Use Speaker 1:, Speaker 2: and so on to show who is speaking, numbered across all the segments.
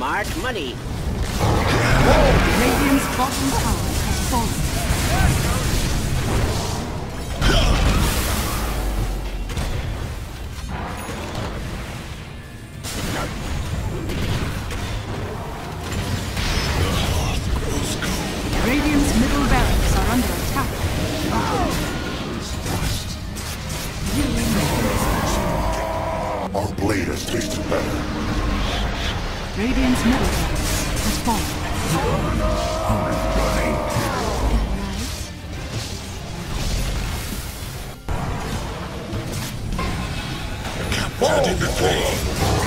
Speaker 1: Smart money.
Speaker 2: Radiant's bottom tower has fallen. Radiant's middle barracks are under attack.
Speaker 3: Our blade has tasted better.
Speaker 2: Radiant's middle barracks has fallen.
Speaker 3: Captured the flame.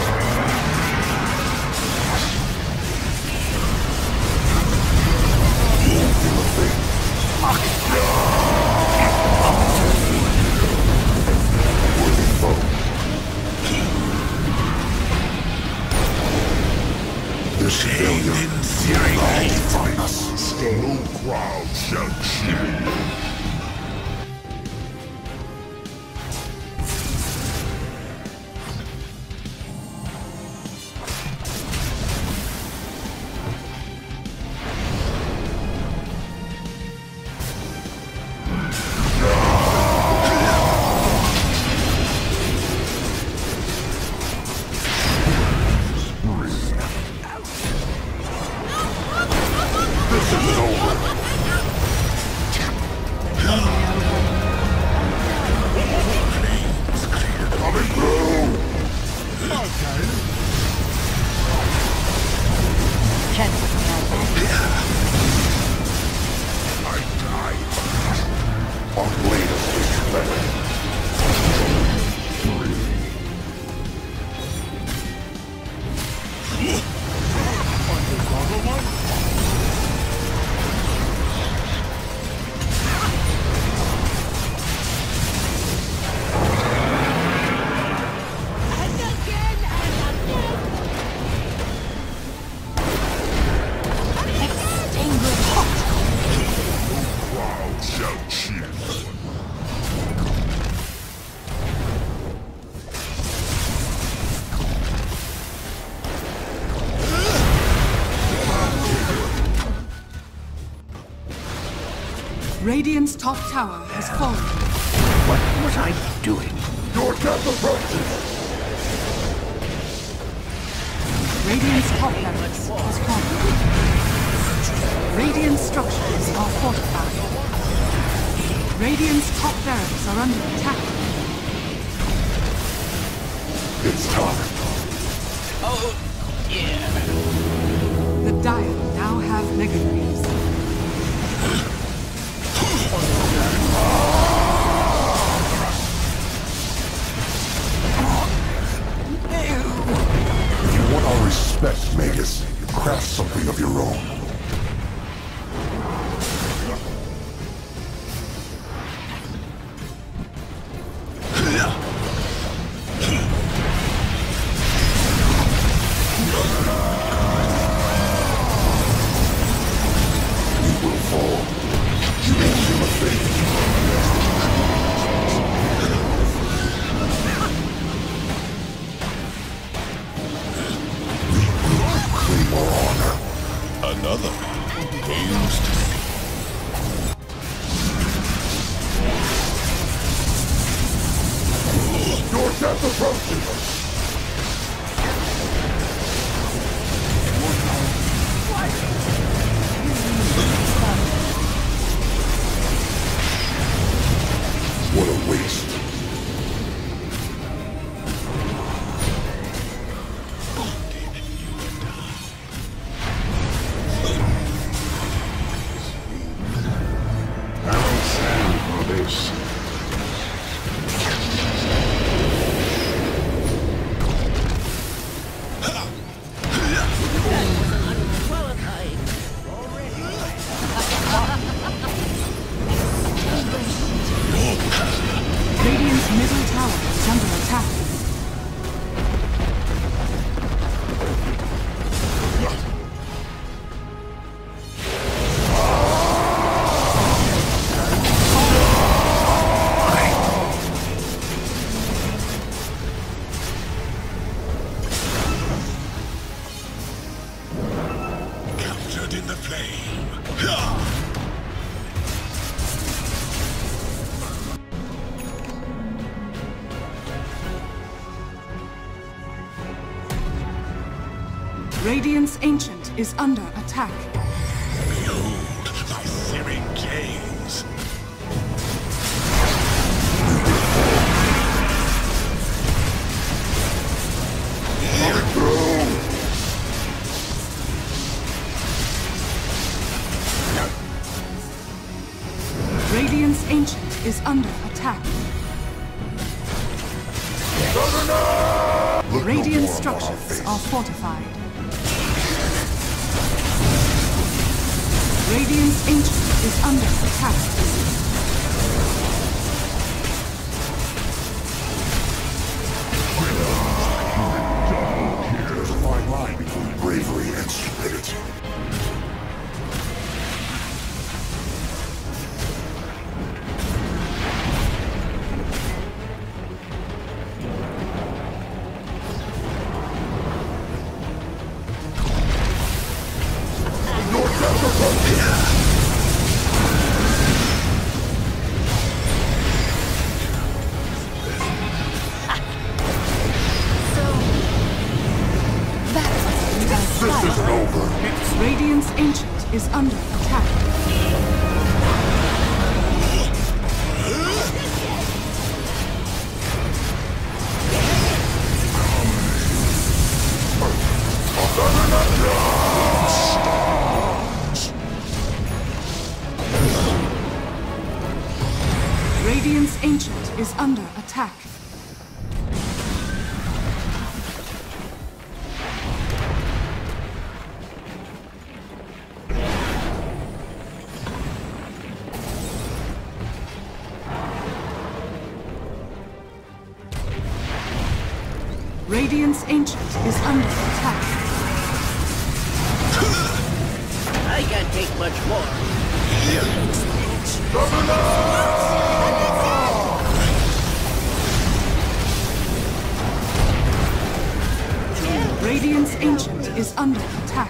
Speaker 3: This failure will define us. No crowd shall cheer you. Our blade has tasted better. Crowd shall cheer.
Speaker 2: Radiant's top tower has fallen.
Speaker 1: What was I doing?
Speaker 3: Your death approaches.
Speaker 2: Radiant's top barracks has fallen. Radiant structures are fortified. Radiant's top barracks are under attack.
Speaker 3: It's time.
Speaker 1: Oh, yeah.
Speaker 2: The Dire now have Mega Graves.
Speaker 3: If you want our respect, Magus, craft something of your own. We will fall. You will feel a fate. Claim our honor.
Speaker 4: Another aims to
Speaker 3: Your death approaches. What a waste.
Speaker 2: Radiant's Ancient is under attack.
Speaker 4: Behold my searing gaze.
Speaker 2: Radiant's Ancient is under attack. Radiant structures are fortified. Radiant's Ancient is under attack.
Speaker 3: There's a fine line between bravery and stupidity.
Speaker 2: Radiant's Ancient is under attack. Radiant's Ancient is under attack. Radiant's Ancient is under attack.
Speaker 1: I can't take much more.
Speaker 2: Radiant's Ancient is under attack.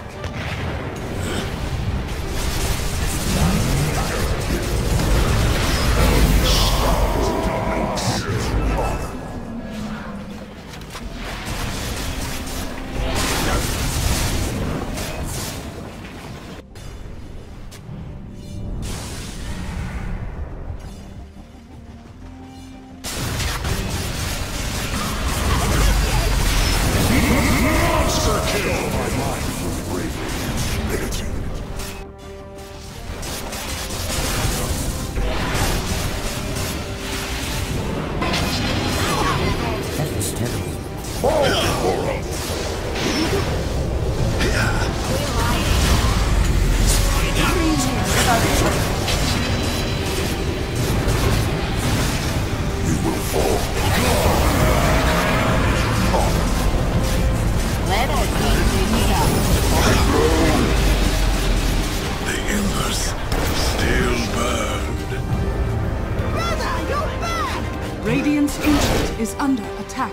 Speaker 2: Radiant's Ancient is under attack.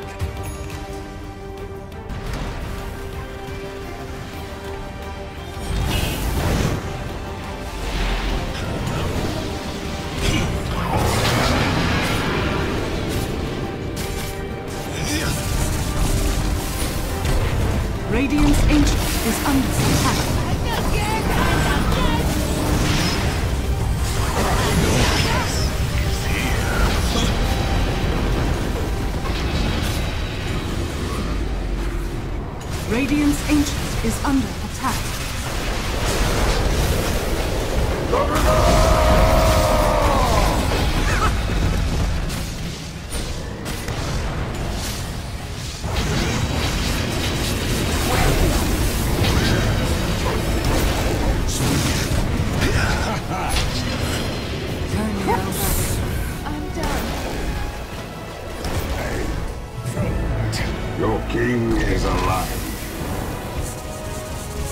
Speaker 2: Radiant's Ancient is under attack. Radiant's Ancient is under attack.
Speaker 3: Your king is alive.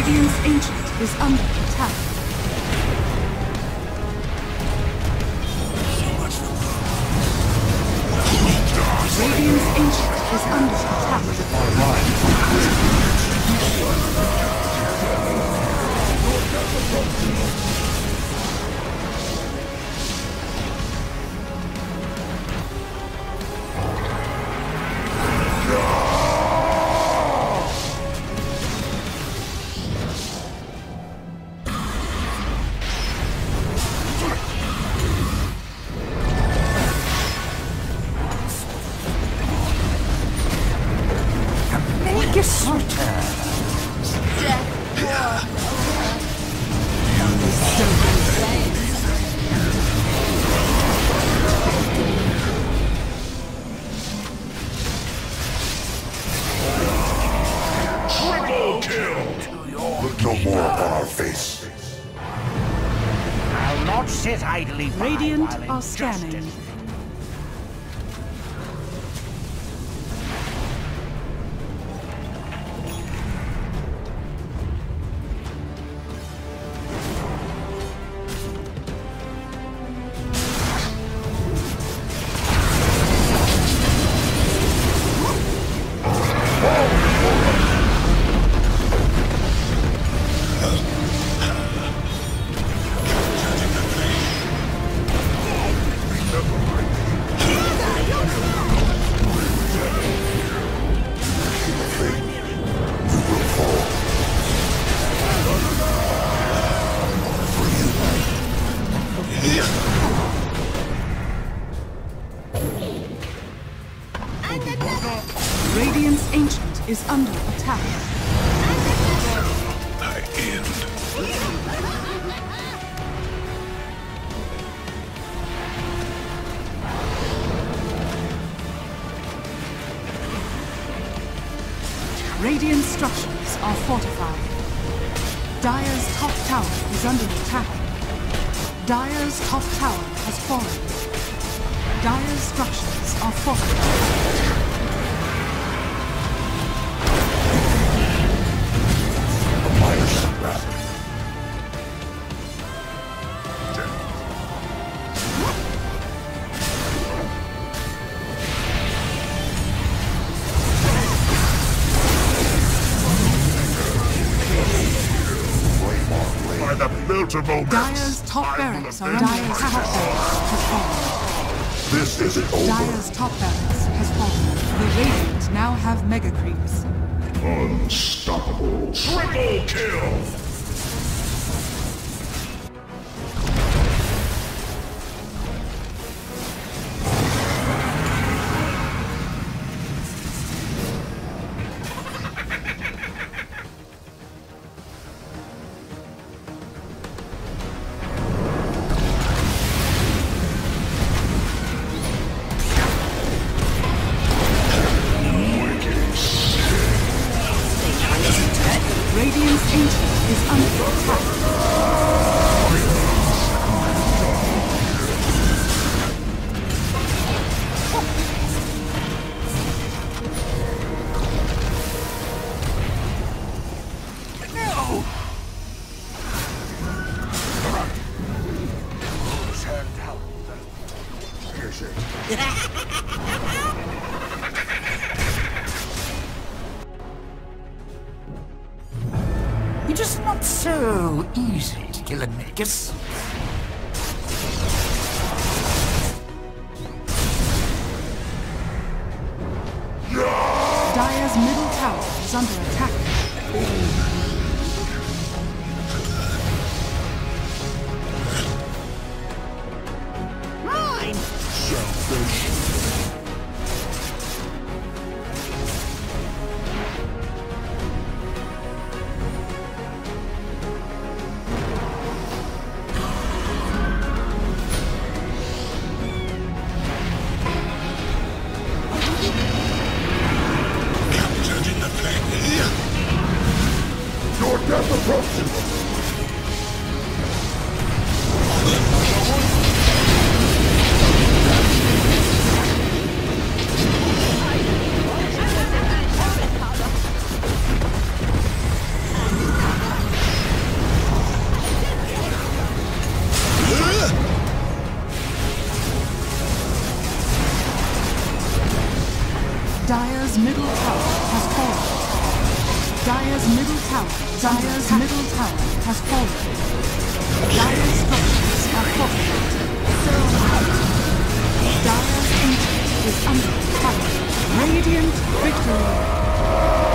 Speaker 2: Radiant's Ancient is under attack. Radiant's Ancient is under attack.
Speaker 3: No more upon our face.
Speaker 1: I'll not sit idly by
Speaker 2: Radiant
Speaker 1: while
Speaker 2: are scanning.
Speaker 1: injustice.
Speaker 2: Radiant's Ancient is under attack.
Speaker 4: I end.
Speaker 2: Radiant structures are fortified. Dire's top tower is under attack. Dire's top tower has fallen. Dire's structures are fortified.
Speaker 3: By the belt of Omen.
Speaker 2: Dire's top barracks are under Dire's top barracks has fallen.
Speaker 3: This isn't over.
Speaker 2: Dire's top barracks has fallen. The Radiant now have mega creeps.
Speaker 3: Unstoppable. Triple kill.
Speaker 2: Radiant's Ancient is under attack.
Speaker 1: You're just not so easy to kill a Negus.
Speaker 2: Dire's middle tower is under attack.
Speaker 1: Mine!
Speaker 3: Selfish. Your death approaches!
Speaker 2: Dire's middle tower has fallen. Dire's structures are fortified. Dire's ancient is under attack. Radiant victory.